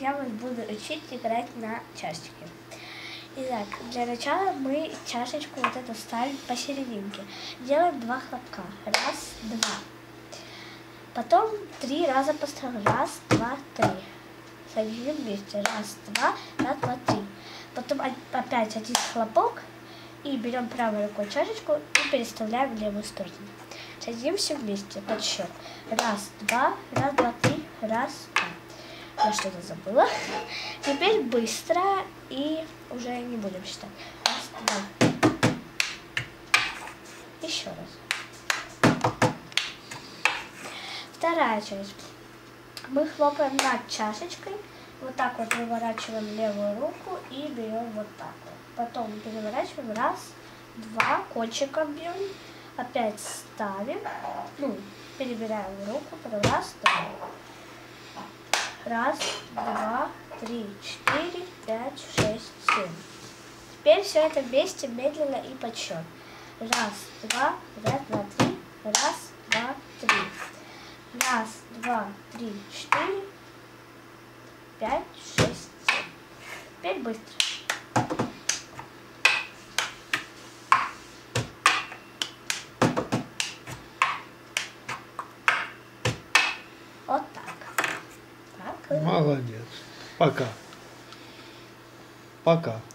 я вас буду учить играть на чашечке. Итак, для начала мы чашечку вот эту ставим посерединке. Делаем 2 хлопка. Раз, два. Потом 3 раза поставим. Раз, два, три. Соединим вместе. Раз, два, три. Потом опять один хлопок. И берем правой рукой чашечку и переставляем в левую сторону. Соединим все вместе. Подсчет. Раз, два, три. Раз, два. Я что-то забыла. Теперь быстро и уже не будем считать. Раз, два. Еще раз. Вторая часть. Мы хлопаем над чашечкой. Вот так вот выворачиваем левую руку и берем вот так вот. Потом переворачиваем. Раз, два. Кончиком бьем. Опять ставим. Перебираем руку. Потом раз, два. Раз, два, три, 4, 5, 6, 7. Теперь все это вместе медленно и подсчет. Раз, два, три. Раз, два, три. Раз, два, три, 4, 5, 6, 7. Теперь быстро. Вот так. Молодец. Пока. Пока.